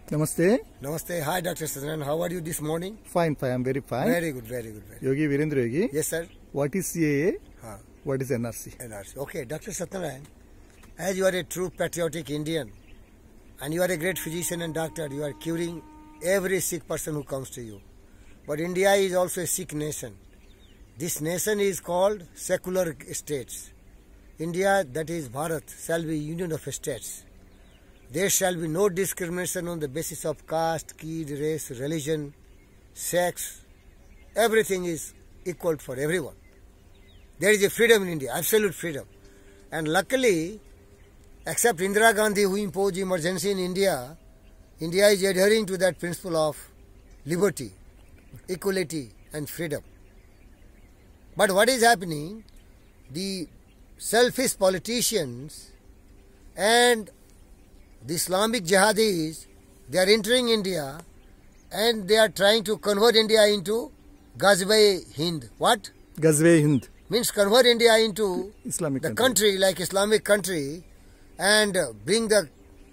Namaste. Namaste. Hi, Dr. Satyanan. How are you this morning? Fine. I'm very fine. Very good, very good. Yogi Virendra Yogi. Yes, sir. What is CAA? Huh. What is NRC? NRC. Okay, Dr. Satyanan, as you are a true patriotic Indian and you are a great physician and doctor, you are curing every sick person who comes to you. But India is also a sick nation. This nation is called secular states. India, that is Bharat, shall be union of states. There shall be no discrimination on the basis of caste, creed, race, religion, sex. Everything is equal for everyone. There is a freedom in India, absolute freedom. And luckily, except Indira Gandhi who imposed emergency in India, India is adhering to that principle of liberty, equality and freedom. But what is happening? The selfish politicians and the Islamic jihadis, they are entering India and they are trying to convert India into Ghazwa-e-Hind. What? Ghazwa-e-Hind. Means convert India into Islamic the country like Islamic country and bring the,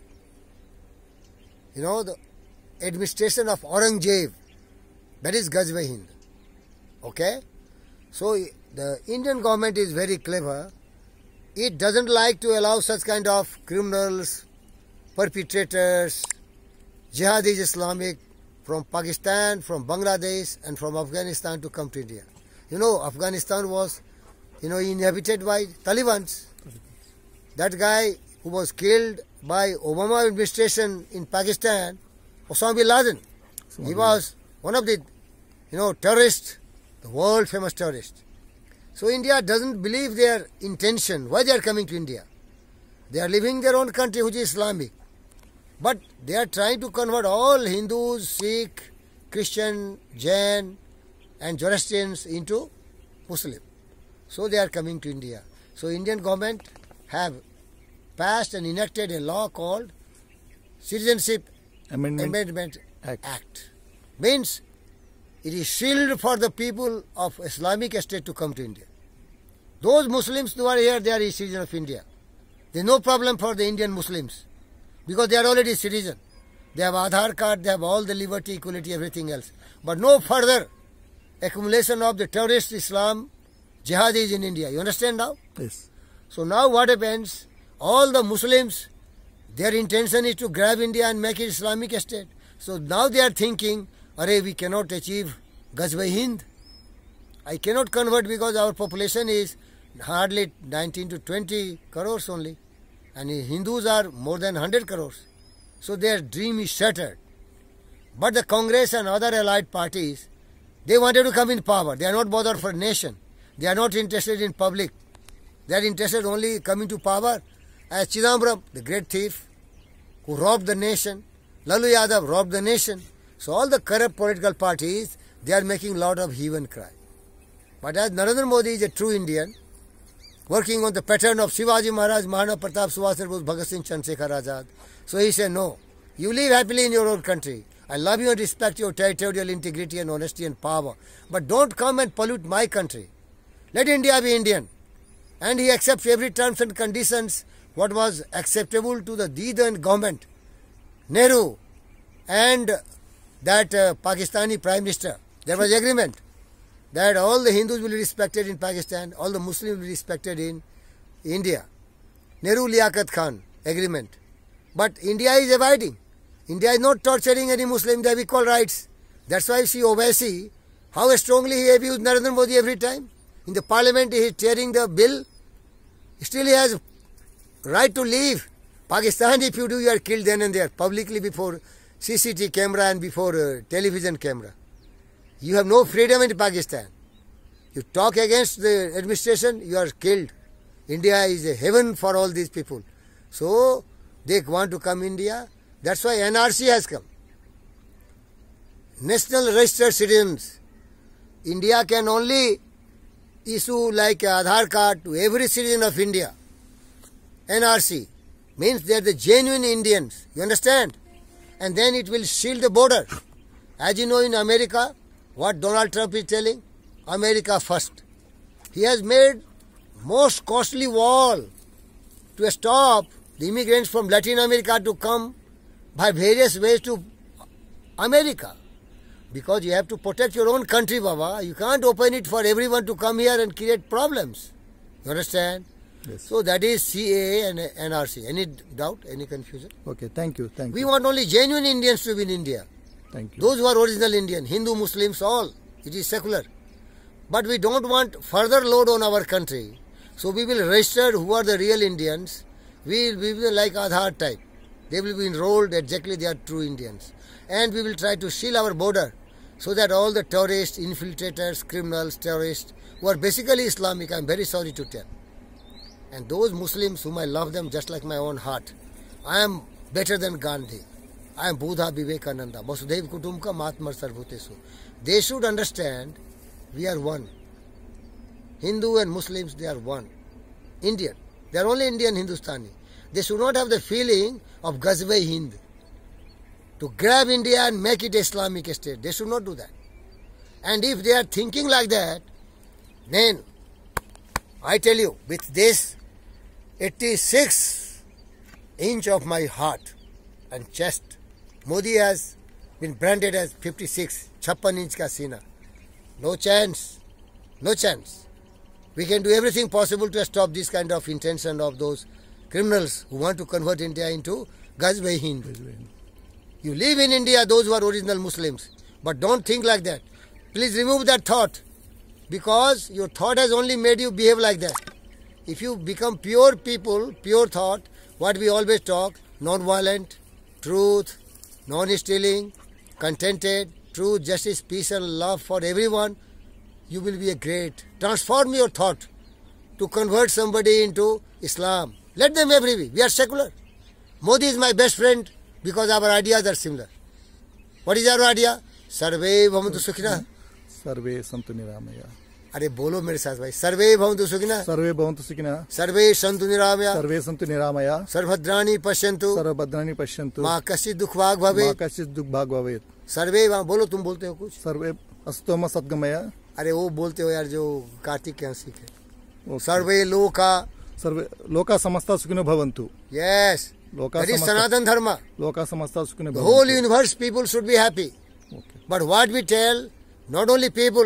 the administration of Aurangzeb. That is Ghazwa-e-Hind. Okay? So the Indian government is very clever. It doesn't like to allow such kind of criminals, perpetrators, jihadis Islamic from Pakistan, from Bangladesh and from Afghanistan to come to India. Afghanistan was, inhabited by Talibans. That guy who was killed by Obama administration in Pakistan, Osama bin Laden. He was one of the, terrorists, the world famous terrorist. So India doesn't believe their intention. Why they are coming to India? They are living their own country which is Islamic. But they are trying to convert all Hindus, Sikh, Christian, Jain and Zoroastrians into Muslim. So they are coming to India. So Indian government have passed and enacted a law called Citizenship Amendment Act. Means it is shield for the people of Islamic state to come to India. Those Muslims who are here, they are citizens of India. There is no problem for the Indian Muslims because they are already citizens. They have Aadhaar card, they have all the liberty, equality, everything else. But no further accumulation of the terrorist Islam, jihadis in India. You understand now? Yes. So now what happens? All the Muslims, their intention is to grab India and make it Islamic state. So now they are thinking, we cannot achieve Ghazwa-e-Hind. I cannot convert because our population is hardly 19 to 20 crores only. And Hindus are more than 100 crores. So their dream is shattered. But the Congress and other allied parties, they wanted to come in power. They are not bothered for nation. They are not interested in public. They are interested only coming to power. As Chidambaram, the great thief, who robbed the nation. Lalu Yadav robbed the nation. So all the corrupt political parties, they are making a lot of hue and cry. But as Narendra Modi is a true Indian, working on the pattern of Shivaji Maharaj, Mahana Pratap, Subhash Bose, Bhagat Singh, Chandrasekhar Azad. So he said, no, you live happily in your own country. I love you and respect your territorial integrity and honesty and power. But don't come and pollute my country. Let India be Indian. And he accepts every terms and conditions what was acceptable to the then government, Nehru and that Pakistani Prime Minister. There was agreement that all the Hindus will be respected in Pakistan, all the Muslims will be respected in India. Nehru Liaquat Khan agreement. But India is abiding. India is not torturing any Muslim, they have equal rights. That's why see Owaisi, how strongly he abused Narendra Modi every time. In the parliament he is tearing the bill. Still he has right to leave. Pakistan, if you do, you are killed then and there, publicly before CCTV camera and before television camera. You have no freedom in Pakistan. You talk against the administration, you are killed. India is a heaven for all these people. So they want to come India. That's why NRC has come. National Registered Citizens. India can only issue like Aadhaar card to every citizen of India. NRC means they are the genuine Indians. You understand? And then it will shield the border. As you know in America, what Donald Trump is telling? America first. He has made most costly wall to stop the immigrants from Latin America to come by various ways to America. Because you have to protect your own country, Baba. You can't open it for everyone to come here and create problems. You understand? Yes. So that is CAA and NRC. Any doubt? Any confusion? Okay, thank you. Thank We you. want only genuine Indians to be in India. Thank you. Those who are original Indian, Hindu, Muslims, all. It is secular. But we don't want further load on our country. So we will register who are the real Indians. We will be like Aadhaar type. They will be enrolled exactly they are true Indians. And we will try to seal our border so that all the terrorists, infiltrators, criminals, terrorists who are basically Islamic, I am very sorry to tell. And those Muslims whom I love them just like my own heart. I am better than Gandhi. I am Buddha, Vivekananda, Vasudhaiva Kutumbakam, Atmar Sarvbhutesu. They should understand we are one. Hindu and Muslims, they are one. Indian. They are only Indian Hindustani. They should not have the feeling of Ghazwa Hind. To grab India and make it Islamic state. They should not do that. And if they are thinking like that, then I tell you, with this 86 inch of my heart and chest, Modi has been branded as 56, 56 inch ka sina. No chance. No chance. We can do everything possible to stop this kind of intention of those criminals who want to convert India into Ghazwa Hind. You live in India, those who are original Muslims, but don't think like that. Please remove that thought, because your thought has only made you behave like that. If you become pure people, pure thought, what we always talk, non-violent, truth, non-stealing, contented, truth, justice, peace and love for everyone, you will be a great. Transform your thought to convert somebody into Islam. Let them everywhere. We are secular. Modi is my best friend because our ideas are similar. What is our idea? Sarve bhavantu sukhina. सर्वे संतु निरामया. अरे बोलो मेरे साथ भाई. सर्वे भवन्तु सुखिनः. सर्वे भवन्तु सुखिनः. सर्वे सन्तु निरामया. सर्वे संतु निरामया. सर्वभद्राणि पश्यन्तु. सर्वभद्राणि पश्यन्तु. मा कश्चित् दुःखभाग् भवेत्. मा कश्चित् दुःखभाग् भवेत्. सर्वे बोलो, तुम बोलते हो कुछ? सर्वे अस्तु मा सद्गमया. अरे वो बोलते हो यार जो कार्तिक के यहाँ सीखे. सर्वे लोका. सर्वे लोका समस्ता सुखिनो भवन्तु. Yes. That is Sanatan Dharma. लोका समस्ता सुखिनो The भवन्तु. whole universe people should be happy. Okay. But what we tell, not only people,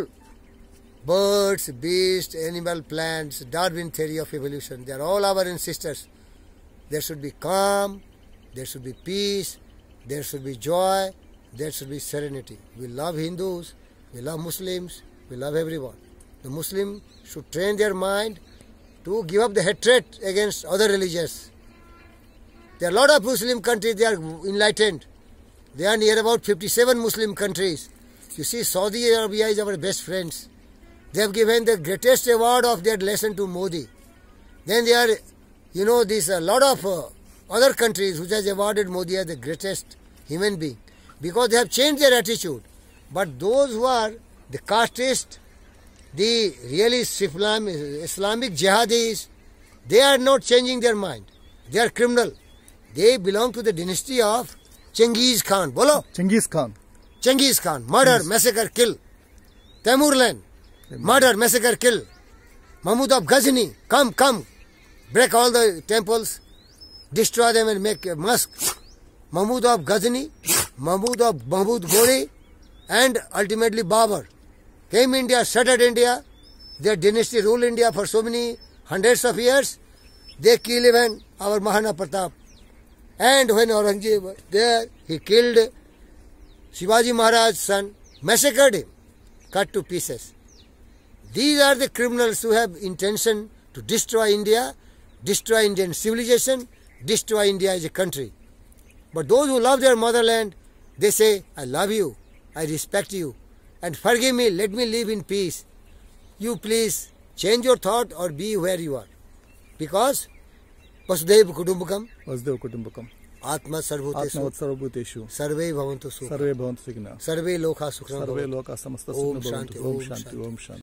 birds, beasts, animal, plants, Darwin theory of evolution, they are all our ancestors. There should be calm, there should be peace, there should be joy, there should be serenity. We love Hindus, we love Muslims, we love everyone. The Muslim should train their mind to give up the hatred against other religions. There are a lot of Muslim countries, they are enlightened. There are near about 57 Muslim countries. You see, Saudi Arabia is our best friends. They have given the greatest award of their lesson to Modi. Then there are, this a lot of other countries which has awarded Modi as the greatest human being. Because they have changed their attitude. But those who are the castists, the really Islamic jihadis, they are not changing their mind. They are criminal. They belong to the dynasty of Genghis Khan. Bolo? Genghis Khan. Genghis Khan. Murder, massacre, kill. Timurlan. Murder, massacre, kill. Mahmud of Ghazni. Come. Break all the temples. Destroy them and make a mosque. Mahmud of Ghazni. Mahmud Ghori. And ultimately Babur. Came India, shattered India. Their dynasty ruled India for so many hundreds of years. They killed even our Mahana Pratap. And when Aurangzeb was there, he killed Shivaji Maharaj's son, massacred him, cut to pieces. These are the criminals who have intention to destroy India, destroy Indian civilization, destroy India as a country. But those who love their motherland, they say, I love you, I respect you, and forgive me, let me live in peace. You please change your thought or be where you are. Because Vasudhaiva Kutumbakam. Atma Sarvbhutesu. Sarve Bhavantu Sukhina. सर्वे भवन्तु सुखिनः. Sarve Loka Sukhina. सर्वे लोका समस्ता सुखिनो भवन्तु. ओम शांति.